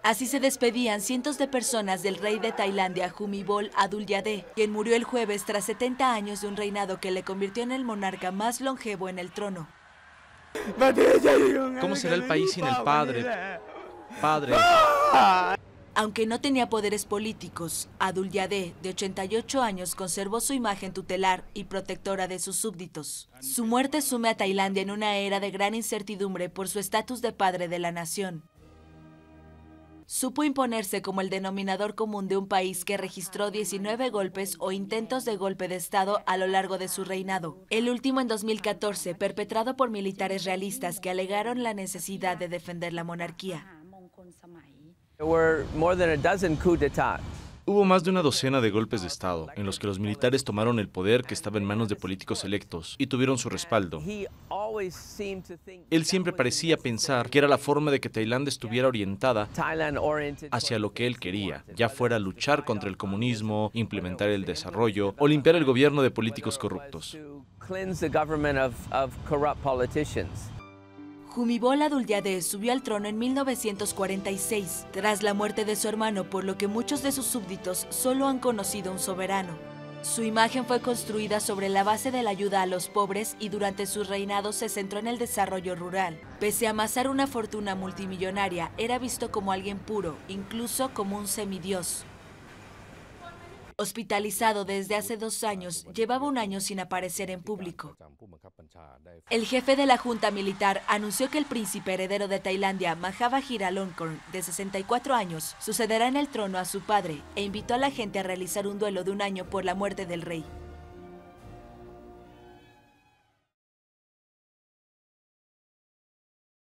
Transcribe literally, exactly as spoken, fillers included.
Así se despedían cientos de personas del rey de Tailandia, Bhumibol Adulyadej, quien murió el jueves tras setenta años de un reinado que le convirtió en el monarca más longevo en el trono. ¿Cómo será el país sin el padre? Padre. Aunque no tenía poderes políticos, Adulyadej, de ochenta y ocho años, conservó su imagen tutelar y protectora de sus súbditos. Su muerte sume a Tailandia en una era de gran incertidumbre por su estatus de padre de la nación. Supo imponerse como el denominador común de un país que registró diecinueve golpes o intentos de golpe de Estado a lo largo de su reinado. El último en dos mil catorce, perpetrado por militares realistas que alegaron la necesidad de defender la monarquía. Hubo más de una docena de golpes de Estado, en los que los militares tomaron el poder que estaba en manos de políticos electos y tuvieron su respaldo. Él siempre parecía pensar que era la forma de que Tailandia estuviera orientada hacia lo que él quería, ya fuera luchar contra el comunismo, implementar el desarrollo o limpiar el gobierno de políticos corruptos. Bhumibol Adulyadej subió al trono en mil novecientos cuarenta y seis, tras la muerte de su hermano, por lo que muchos de sus súbditos solo han conocido un soberano. Su imagen fue construida sobre la base de la ayuda a los pobres y durante su reinado se centró en el desarrollo rural. Pese a amasar una fortuna multimillonaria, era visto como alguien puro, incluso como un semidios. Hospitalizado desde hace dos años, llevaba un año sin aparecer en público. El jefe de la junta militar anunció que el príncipe heredero de Tailandia, Maha Vajiralongkorn, de sesenta y cuatro años, sucederá en el trono a su padre e invitó a la gente a realizar un duelo de un año por la muerte del rey.